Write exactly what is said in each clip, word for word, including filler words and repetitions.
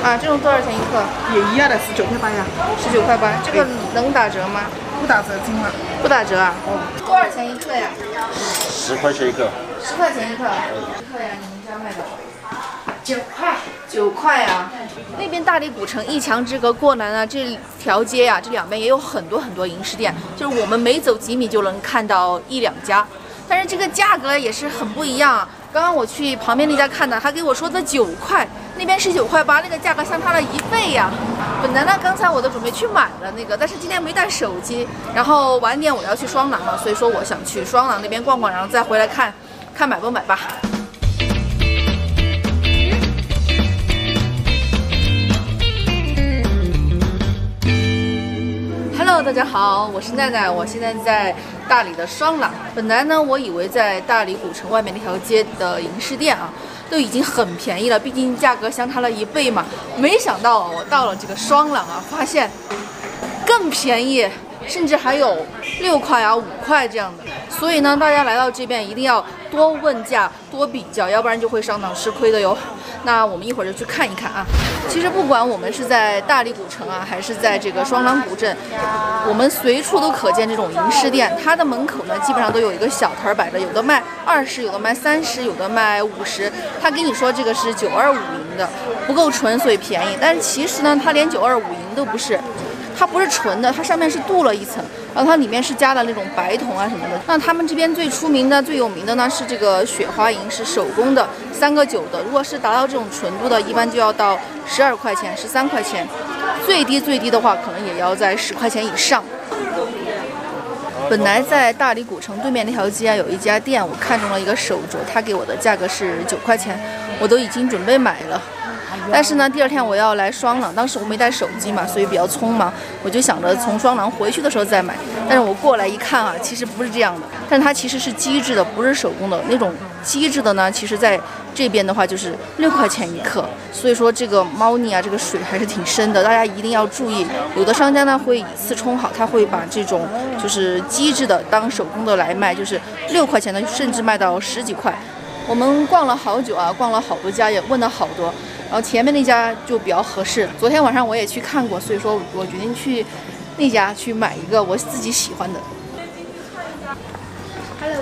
啊，这种多少钱一克？ 也一样的，十九块八呀。 十九块八，这个能打折吗？ 不打折，今晚。 不打折啊？哦。多少钱一克呀？ 十块钱一克。 十块钱一克。一克呀，你们家卖的？九块。九块啊。那边大理古城一墙之隔过来呢，这条街呀、啊，这两边也有很多很多银饰店，就是我们每走几米就能看到一两家，但是这个价格也是很不一样啊。刚刚我去旁边那家看的，他给我说的九块，那边是九块八，那个价格相差了一倍呀。本来呢，刚才我都准备去买了那个，但是今天没带手机，然后晚点我要去双廊了，所以说我想去双廊那边逛逛，然后再回来看看买不买吧。Hello， 大家好，我是奈奈，我现在在大理的双廊。本来呢，我以为在大理古城外面那条街的银饰店啊，都已经很便宜了，毕竟价格相差了一倍嘛。没想到我到了这个双廊啊，发现更便宜，甚至还有六块啊、五块这样的。所以呢，大家来到这边一定要多问价、多比较，要不然就会上当吃亏的哟。那我们一会儿就去看一看啊。其实不管我们是在大理古城啊，还是在这个双廊古镇，我们随处都可见这种银饰店。它的门口呢，基本上都有一个小摊摆的，有的卖二十，有的卖三十，有的卖五十。他跟你说这个是九二五银的，不够纯，所以便宜。但是其实呢，它连九二五银都不是。它不是纯的，它上面是镀了一层，然后它里面是加了那种白铜啊什么的。那他们这边最出名的、最有名的呢是这个雪花银，是手工的，三个九的。如果是达到这种纯度的，一般就要到十二块钱、十三块钱，最低最低的话，可能也要在十块钱以上。本来在大理古城对面那条街啊，有一家店，我看中了一个手镯，他给我的价格是九块钱，我都已经准备买了。但是呢，第二天我要来双廊，当时我没带手机嘛，所以比较匆忙，我就想着从双廊回去的时候再买。但是我过来一看啊，其实不是这样的，但是它其实是机制的，不是手工的那种机制的呢。其实在这边的话就是六块钱一克，所以说这个猫腻啊，这个水还是挺深的，大家一定要注意。有的商家呢会以次充好，他会把这种就是机制的当手工的来卖，就是六块钱的，甚至卖到十几块。我们逛了好久啊，逛了好多家，也问了好多。然后前面那家就比较合适，昨天晚上我也去看过，所以说我决定去那家去买一个我自己喜欢的。Hello，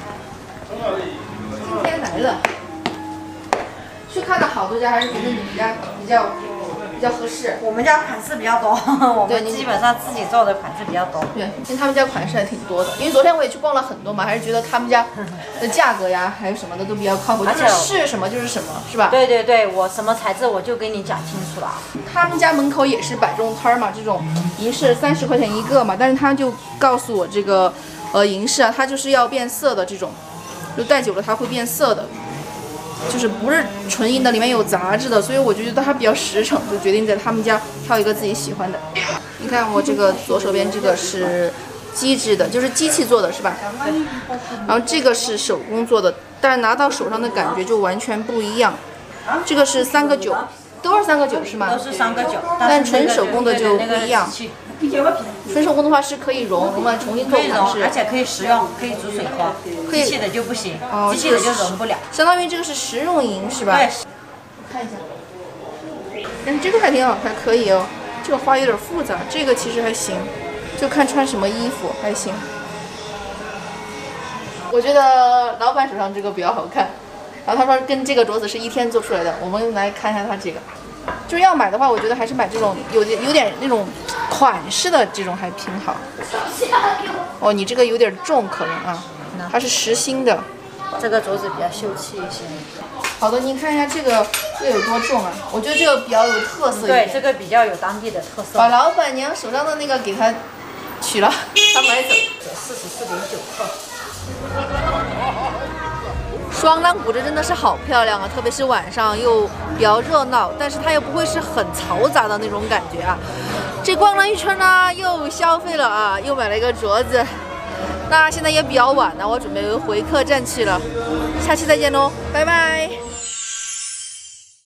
今天来了，去看了好多家，还是觉得你们家比较比较合适。 我们家款式比较多，我们基本上自己做的款式比较多。 对，因为他们家款式还挺多的。因为昨天我也去逛了很多嘛，还是觉得他们家的价格呀，还有什么的都比较靠谱，就是是什么就是什么，是吧？ 对对对，我什么材质我就给你讲清楚了。 他们家门口也是摆这种摊儿嘛，这种银饰三十块钱一个嘛，但是他就告诉我这个呃银饰啊，它就是要变色的这种，就戴久了它会变色的。就是不是纯银的，里面有杂质的，所以我就觉得它比较实诚，就决定在他们家挑一个自己喜欢的。你看我这个左手边这个是机制的，就是机器做的是吧？对。然后这个是手工做的，但是拿到手上的感觉就完全不一样。这个是三个九，都是三个九是吗？ 都是三个九， 但纯手工的就不一样。纯手工的话是可以熔，熔了重新做可以熔，而且可以食用，可以煮水喝。机器的就不行， 哦、 机器的就熔不了。 相当于这个是食用银是吧？ 对。 我看一下，嗯，这个还挺好，还可以哦。这个花有点复杂，这个其实还行，就看穿什么衣服还行。我觉得老板手上这个比较好看，然后他说跟这个镯子是一天做出来的，我们来看一下他这个。就是要买的话，我觉得还是买这种有点有点那种款式的这种还挺好。哦，你这个有点重可能啊，它是实心的。 这个镯子比较秀气一些。 好的，你看一下这个这个有多重啊？我觉得这个比较有特色一点。 对，这个比较有当地的特色。 把老板娘手上的那个给他取了，他买走。 四十四点九克。 双廊古镇真的是好漂亮啊，特别是晚上又比较热闹，但是它又不会是很嘈杂的那种感觉啊。这逛了一圈呢，又消费了啊，又买了一个镯子。那现在也比较晚了，我准备回客栈去了。下期再见喽，拜拜。